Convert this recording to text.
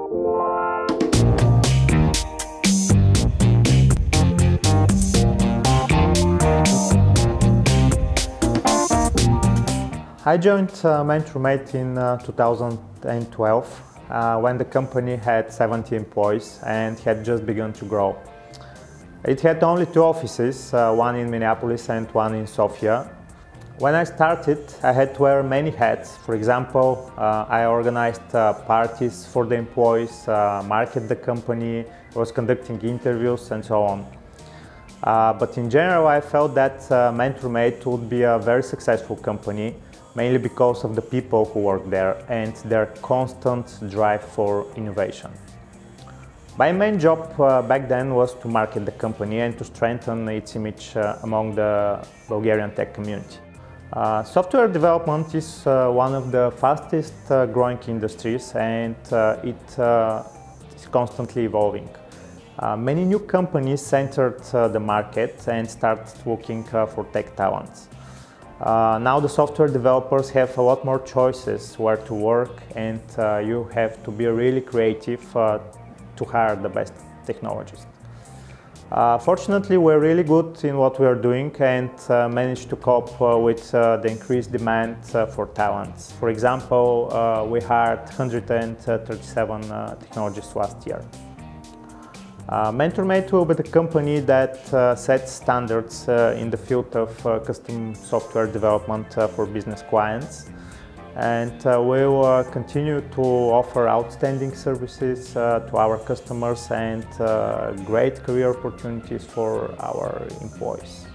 I joined MentorMate in 2012 when the company had 70 employees and had just begun to grow. It had only two offices, one in Minneapolis and one in Sofia. When I started, I had to wear many hats. For example, I organized parties for the employees, marketed the company, was conducting interviews and so on. But in general, I felt that MentorMate would be a very successful company, mainly because of the people who work there and their constant drive for innovation. My main job back then was to market the company and to strengthen its image among the Bulgarian tech community. Software development is one of the fastest growing industries, and it is constantly evolving. Many new companies entered the market and started looking for tech talents. Now the software developers have a lot more choices where to work, and you have to be really creative to hire the best technologists. Fortunately, we're really good in what we are doing and managed to cope with the increased demand for talents. For example, we hired 137 technologists last year. MentorMate will be the company that sets standards in the field of custom software development for business clients, and we will continue to offer outstanding services to our customers and great career opportunities for our employees.